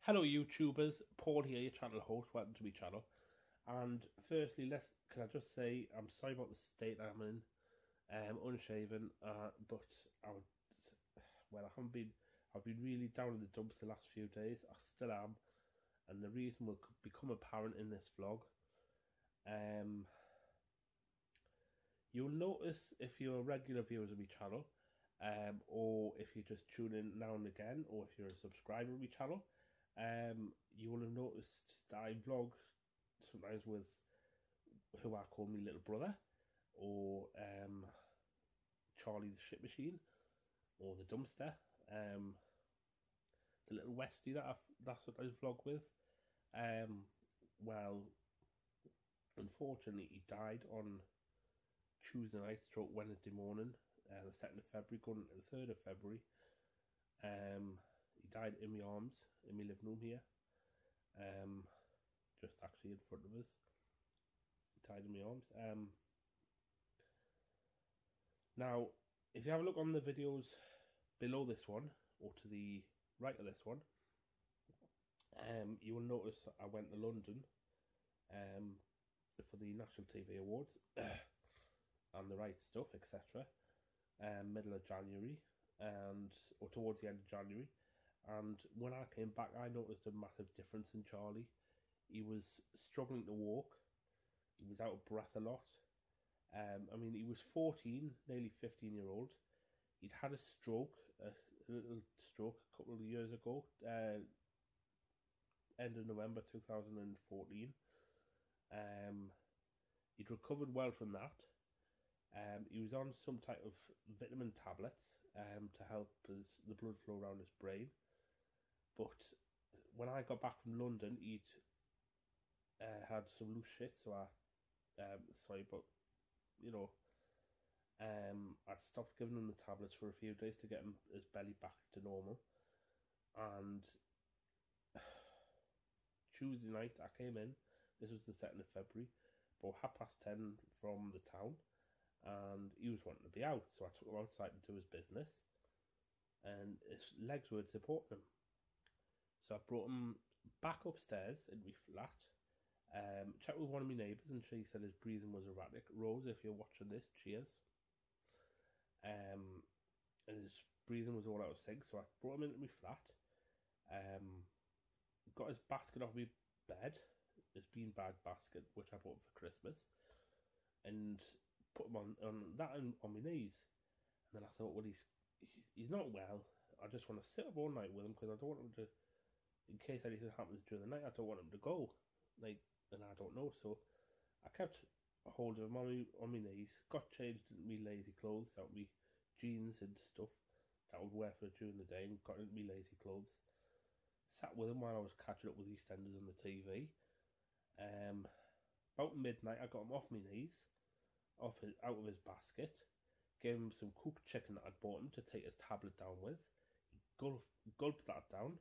Hello YouTubers, Paul here, your channel host. Welcome to my channel. And firstly, can I just say I'm sorry about the state I'm in. Unshaven, but I've been really down in the dumps the last few days. I still am, and the reason will become apparent in this vlog. You'll notice if you're regular viewers of my channel, or if you just tune in now and again, or if you're a subscriber of my channel, you will have noticed that I vlog sometimes with who I call my little brother, or Charlie the shit machine, or the dumpster, the little Westie that's what I vlog with. Well, unfortunately, he died on Tuesday night, stroke Wednesday morning, the 2nd of February, going to the 3rd of February. He died in my arms, in my living room here, just actually in front of us. He died in my arms. Now, if you have a look on the videos below this one, or to the right of this one, you will notice I went to London for the National TV Awards and the right stuff, etc. Middle of January, or towards the end of January. And when I came back, I noticed a massive difference in Charlie. He was struggling to walk. He was out of breath a lot. I mean, he was 14, nearly 15-year-old. He'd had a stroke, a little stroke a couple of years ago, end of November 2014. He'd recovered well from that. He was on some type of vitamin tablets to help the blood flow around his brain. But when I got back from London, he'd had some loose shit, so sorry, but you know, I'd stopped giving him the tablets for a few days to get his belly back to normal. And Tuesday night, I came in. This was the 2nd of February, about 10:30 from the town, and he was wanting to be out, so I took him outside to do his business, and his legs weren't supporting him. So I brought him back upstairs in my flat, checked with one of my neighbours, and she said his breathing was erratic. Rose, if you're watching this, cheers. And his breathing was all out of sync, so I brought him into my flat, got his basket off my bed, his beanbag basket, which I bought for Christmas, and put him on my knees. And then I thought, well, he's not well. I just want to sit up all night with him, because I don't want him to, in case anything happens during the night, I don't want him to go, and I don't know. So I kept a hold of him on my knees, got changed into me lazy clothes, out me jeans and stuff that I would wear for during the day, and got into me lazy clothes, sat with him while I was catching up with EastEnders on the TV. About midnight, I got him off my knees, out of his basket, gave him some cooked chicken that I'd bought him to take his tablet down with. He gulped that down.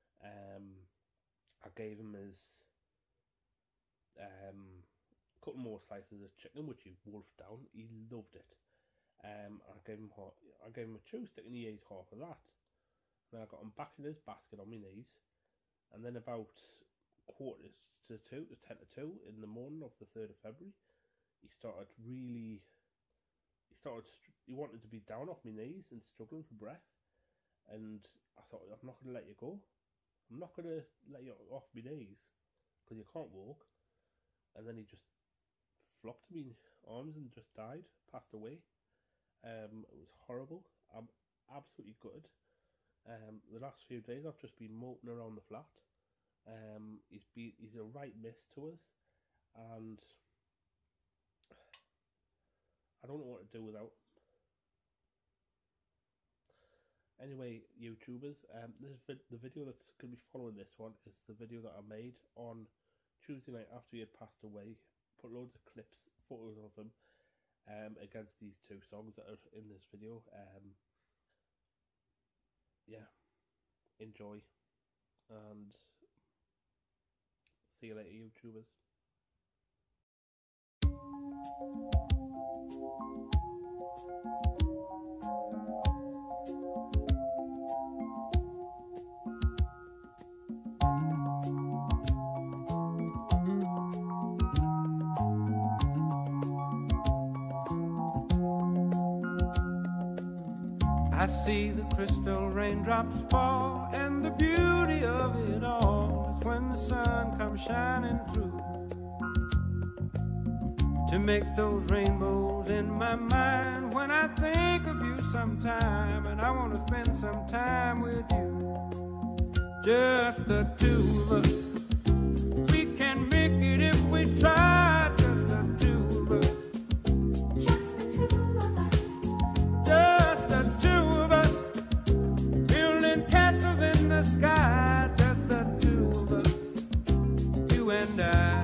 I gave him his couple more slices of chicken, which he wolfed down. He loved it. I gave him a chew stick, and he ate half of that. Then I got him back in his basket on my knees, and then about 10 to 2 in the morning of the 3rd of February, he wanted to be down off my knees and struggling for breath. And I thought, I'm not going to let you go. I'm not going to let you off my knees, because you can't walk. And then he just flopped to my arms and just died, passed away. It was horrible. I'm absolutely gutted. The last few days I've just been moping around the flat. He's a right miss to us, and I don't know what to do without him. Anyway, YouTubers, the video that's going to be following this one is the video that I made on Tuesday night after he had passed away. Put loads of clips, photos of him, against these two songs that are in this video. Yeah, enjoy, and see you later, YouTubers. I see the crystal raindrops fall, and the beauty of it all is when the sun comes shining through to make those rainbows in my mind. When I think of you sometime, and I want to spend some time with you, just the two of us. We can make it if we try, just the two of us. Just the two of us. Just the two of us, building castles in the sky. Just the two of us, you and I.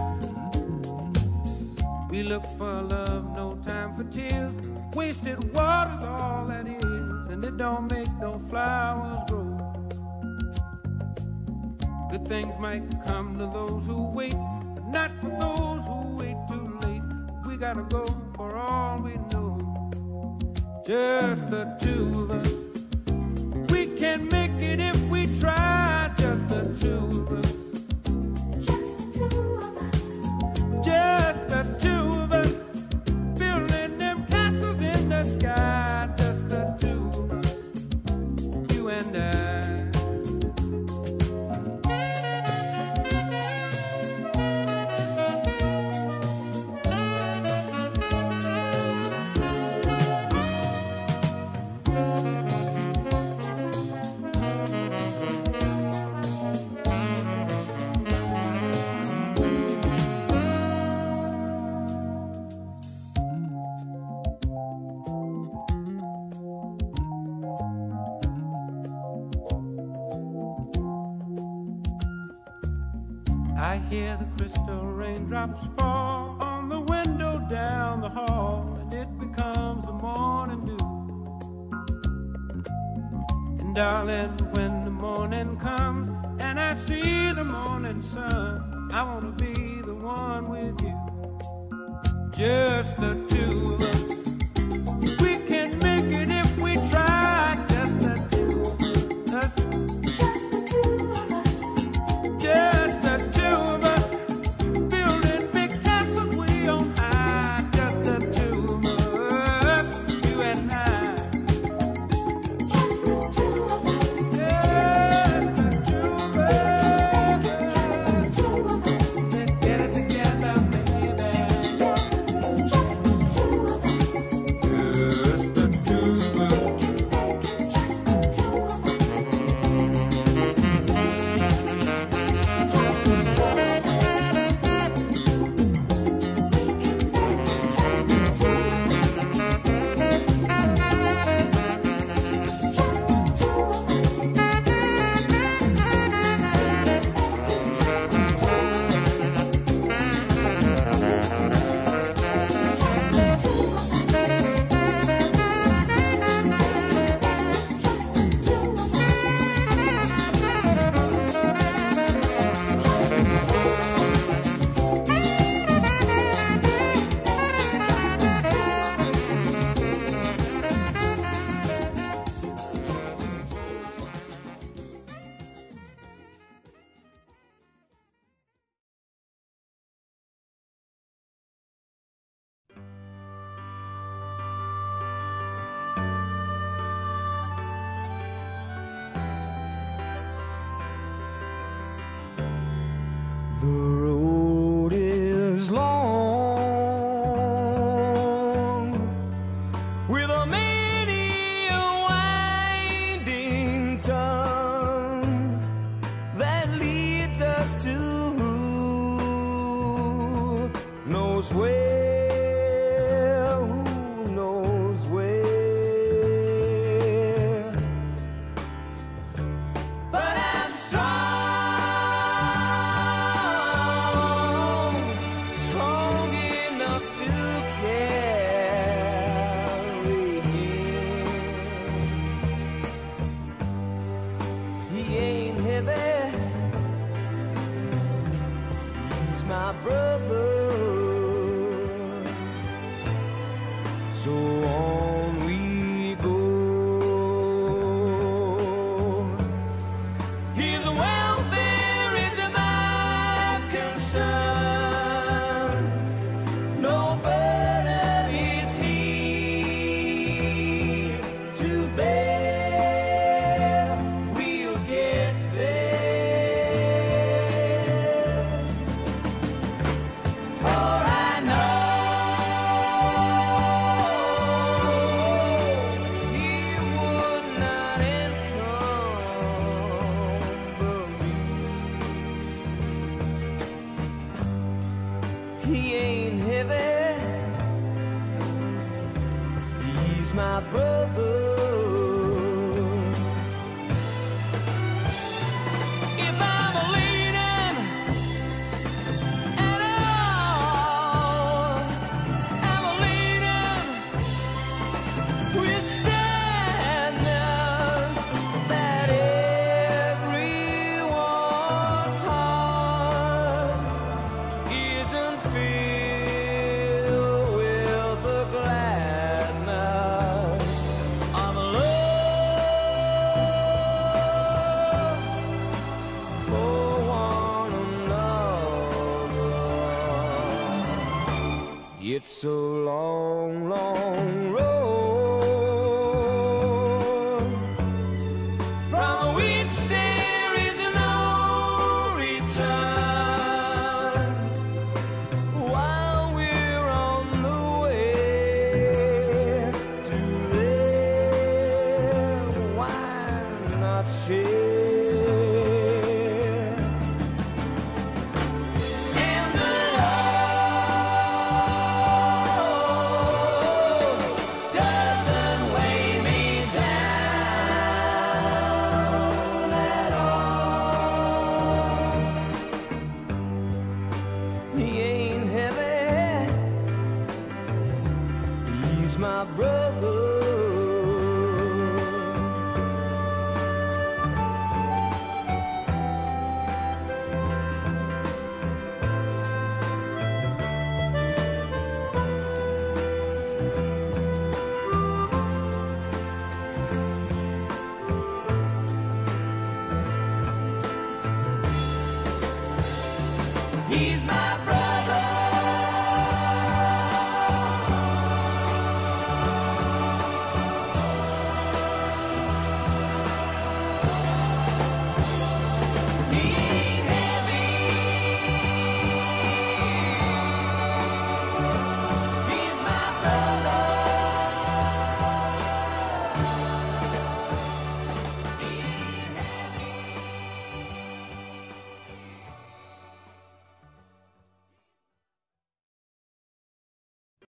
We look for love, no time for tears. Wasted water's all that is, and it don't make no flowers grow. Good things might come to those who wait, but not for those who wait too late. We gotta go for all we know. Just the two of us. We can make it if we try. Just the two of us. Just the two of us. Just the two of us. Building them castles in the sky. Just the two of us. You and I. I hear the crystal raindrops fall on the window down the hall, and it becomes the morning dew. And darling, when the morning comes and I see the morning sun, I want to be the one with you. Just the two of us. We can make it if we try. Just the two of us. Just the two of us. Just the two of us, building big castles way on high. Just the two of us, you and I. Just the two of us. Just the two of us. Just the two of us. Let's get it together, baby. Just the two of us. Just the two of us. Just the two of us. The road is long, with a many a winding tongue that leads us to who knows where, who knows where. But I'm strong enough to carry him. He ain't heavy, he's my brother. So on we go. His welfare is my concern. No burden is he to bear. he's my brother. If I'm leaning at all, I'm leaning with sadness that everyone's heart isn't filled with the gladness of love for one another. It's a long, long road from which there is no return. While we're on the way to there, why not share? And the road doesn't weigh me down at all. He ain't heavy, he's my brother.